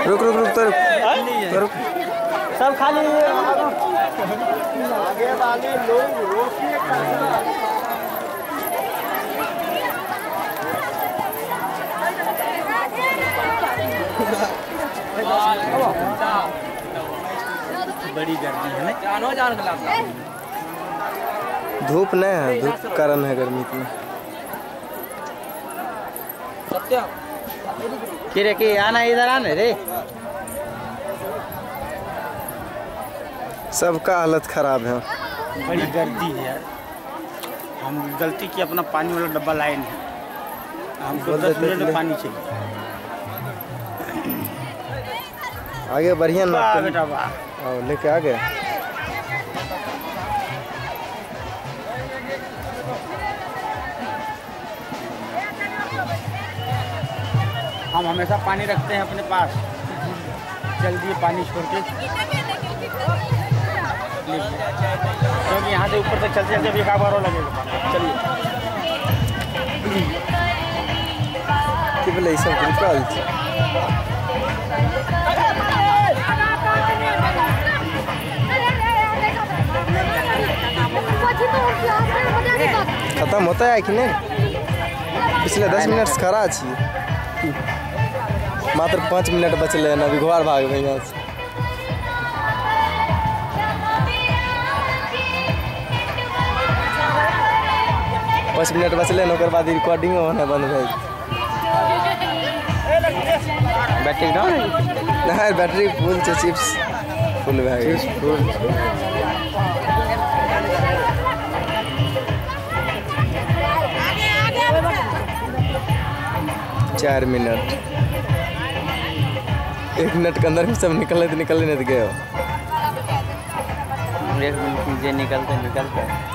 रुक रुक रुक तो रुक सब खाली आगे वाले लोग रोशनी बड़ी गर्मी है ना, धूप नहीं है, धूप कारण है गर्मी की। कि आना इधर आने रे, सबका हालत खराब है। बड़ी गर्दी है यार। हम गलती की अपना पानी वाला डब्बा लाए नहीं, हमको 10 मिनट में पानी चाहिए। आगे बढ़िया ना बेटा वाह, लेके आ गए। हम हमेशा पानी रखते हैं अपने पास, जल्दी पानी छोड़ के, क्योंकि यहाँ से ऊपर तक चलते चलते भी एक बार और लगेगा। चलिए बोले सब खत्म होता है कि नहीं? पिछले 10 मिनट से खड़ा छी, मात्र 5 मिनट बचल है, अभी घर भाग गए यहाँ से। 5 मिनट बचल है, बाद रिकॉर्डिंग होना बंद भे। बैटरी डाउन नहीं, बैटरी फुल है, चिप्स फुल भे। 4 मिनट, 1 मिनट के अंदर सब निकलने तो गए हो। 1 मिनट निकलते